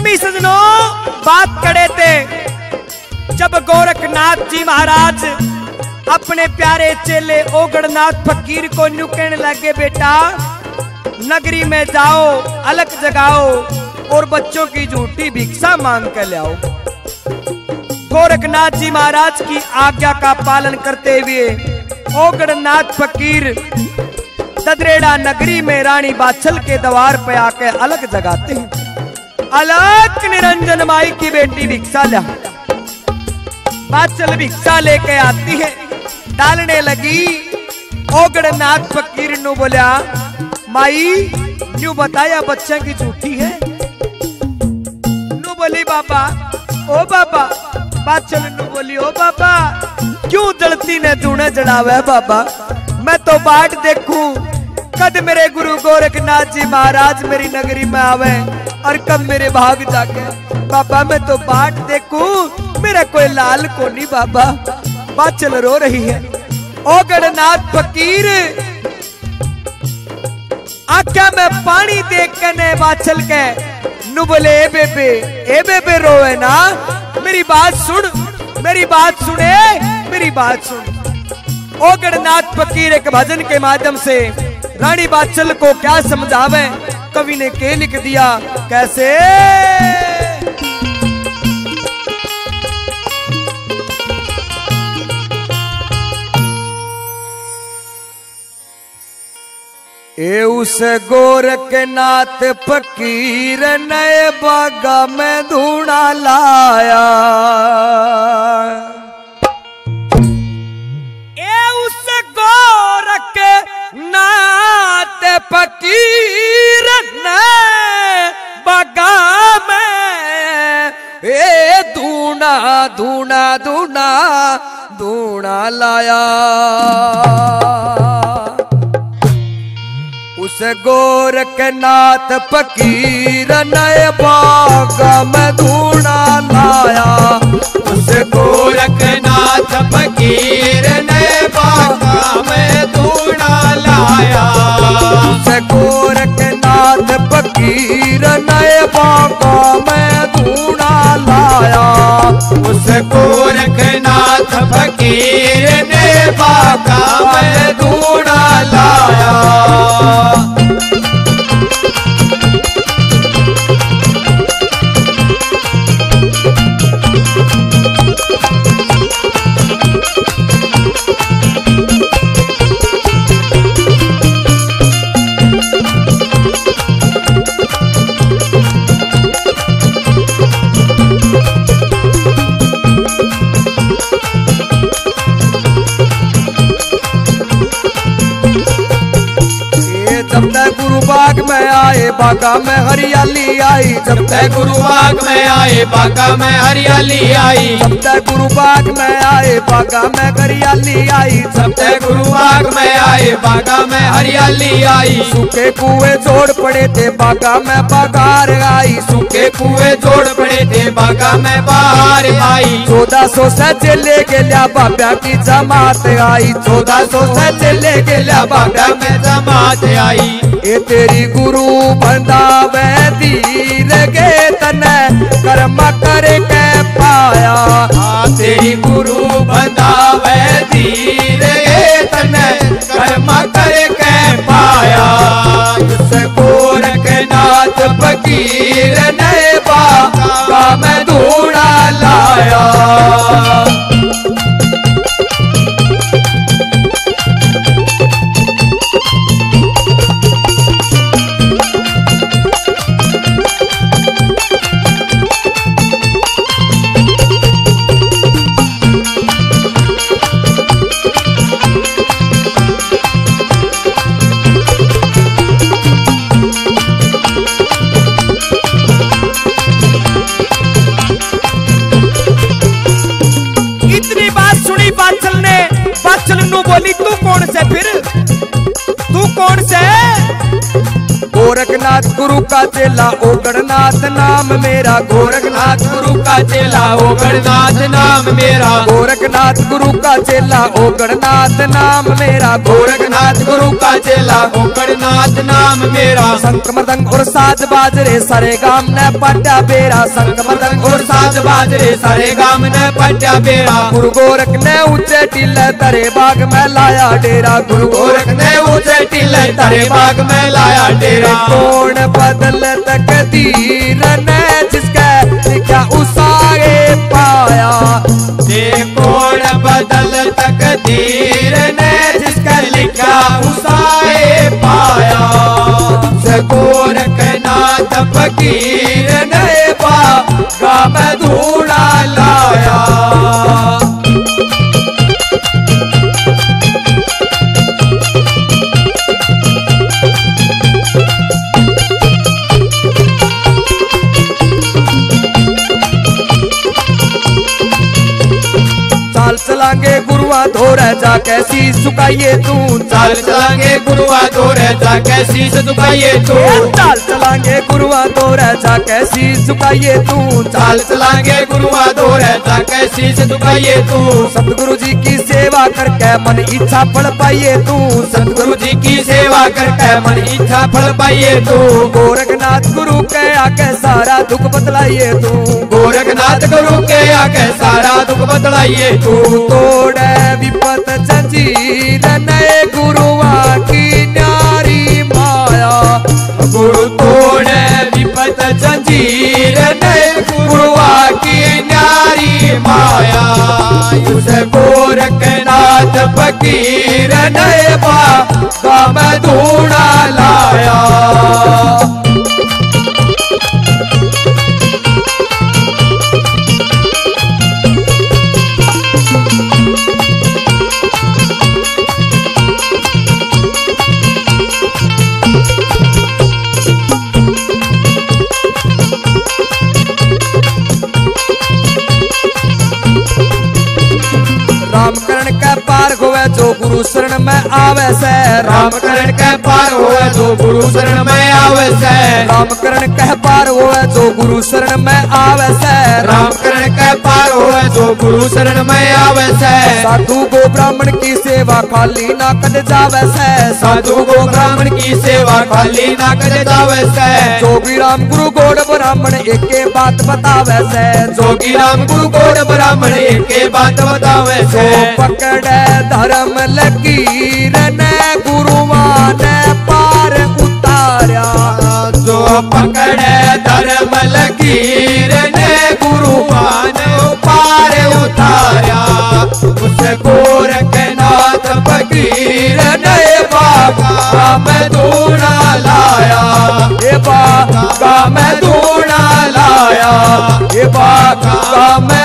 प्रेमी सजनों, बात करे थे जब गोरखनाथ जी महाराज अपने प्यारे चेले ओगड़नाथ फकीर को न्यू कहने लगे, बेटा नगरी में जाओ, अलग जगाओ और बच्चों की झूठी भिक्षा मांग कर ले आओ। गोरखनाथ जी महाराज की आज्ञा का पालन करते हुए ओगड़नाथ फकीर ददरेड़ा नगरी में रानी बाछल के द्वार पे आके अलग जगाते हैं। अलग निरंजन माई की बेटी भिक्षा ला। बाछल भिक्षा लेके आती है, डालने लगी। ओगड़नाथ फकीर नु बोला, माई न्यू बताया बच्चा की झूठी है। नु बोली बाबा, ओ बाबा। बाछल नु बोली, ओ बाबा क्यों जलती ने तूने जड़ावे बाबा, मैं तो बाट देखूं कद मेरे गुरु गोरखनाथ जी महाराज मेरी नगरी में आवे और कब मेरे भाग जाके। बाबा मैं तो बाट देखूं, मेरा कोई लाल को नहीं बाबा। बाछल रो रही है। ओगड़नाथ फकीर आख्या में पानी देख के ने बाछल के नु बोले, ए बेबे रोए ना, मेरी बात सुन, मेरी बात सुने, मेरी बात सुन। ओगड़नाथ फकीर एक भजन के माध्यम से रानी बाछल को क्या समझावे, कवि ने के लिख दिया कैसे। ए उस गोरखनाथ फकीर नए बागा में धूना लाया। ए उस गोरखनाथ फकीर नए बागा में ए धूना धूना धूना धूना लाया। उस गोरखनाथ फकीर नए बागा में धूना लाया। उस गोरखनाथ फकीर नए बागा में धूना लाया। उस गोरखनाथ फकीर नए बागा में धूना लाया। उस गोरखनाथ फकीर ने बागा में धूना लाया। जब तक गुरु बाग में आए बागा में हरियाली आई। जब तक गुरु बाग में आए बागा में हरियाली आई। जब तक गुरु बाग में आए बागा में हरियाली आई। जब तक गुरु बाग में आए बागा में हरियाली आई। सूखे कुएं जोड़ पड़े थे बागा में बहार आई। सूखे कुएं जोड़ पड़े थे बागा में बहार आई। 1400 से चले गया बाबा की जमात आई। 1400 से चले गया बागा में जमात आई। ए तेरी गुरु बंदावे धीर गे तने कर्म करके पाया। तेरी गुरु बंदावे धीर गे तने कर्म करके पाया। उस गोरखनाथ फकीर ने बागा में धूना लाया। बोली तू कौन से, फिर तू कौन से? गोरखनाथ गुरु का चेला ओ गणनाथ नाम मेरा, गोरखनाथ गुरु का चेला ओ गणनाथ नाम मेरा, गोरखनाथ गुरु का चेला ओ गणनाथ नाम मेरा, गोरखनाथ गुरु का चेला ओ गणनाथ नाम मेरा। शंख मृदंग और साज बाजरे सारे गाम ने पाट्या बेरा, शंख मृदंग और साज बाजरे सारे गाम ने पट्या बेरा। गुरु गोरख ने ऊंचे टीले तरे बाग में लाया डेरा, गुरु गोरख ने ऊंचे टीले तरे बाग में लाया डेरा। कौन बदल तकदीर ने जिसका लिखा उसाए पाया, ये कौन बदल तकदीर ने जिसका लिखा उसाए पाया। गोरखनाथ फकीर ने बागा में धूड़ा लाया। चाल चलांगे गुरुआ धोरे जाके शीश झुकाइए तू, चाल चलांगे गुरुआ धोरे जाके शीश झुकाइए तू, चाल चलांगे गुरुआ धोरे जाके शीश झुकाइए तू, चाल चलांगे गुरुआ धोरे जाके शीश झुकाइए तू। सतगुरु जी की सेवा करके मन इच्छा फल पाइए तू, सतगुरु जी की सेवा करके मन इच्छा फल पाइए तू। गोरखनाथ गुरु के आके सारा दुख बतलाइए तू, गोरखनाथ गुरु के आके सारा दुख बतलाइए तू। तोड़े विपत जंजीर नए गुरुआ की न्यारी माया, गुरु तोड़े विपत जंजीर नए गुरुआ की न्यारी माया। उस गोरखनाथ फकीर नए बागा में धूड़ा लाया। रामकरण के पार होवे जो गुरु शरण में आवे से, रामकरण के पार होवे जो गुरु शरण में आवे से, रामकरण के पार होवे जो गुरु शरण में आवे से, रामकरण के पार होवे जो गुरु शरण में आवे से। साधु गो ब्राह्मण की सेवा खाली ना कर जावे से, साधु गो ब्राह्मण की सेवा खाली ना कर जावे से। जोगी राम गुरु गौड़ ब्राह्मण एक बात बतावे से, जोगी राम गुरु गौड़ ब्राह्मण एक बात बतावे से। पकड़े धर्म लकीर ने गुरुआ ने पार उतारा, जो पकड़े धर्म लकीर ने गुरुआ ने पार उतारा। उस गोरखनाथ फकीर ने बागा में धूड़ा लाया, ये बागा में धूड़ा लाया, ये बागा में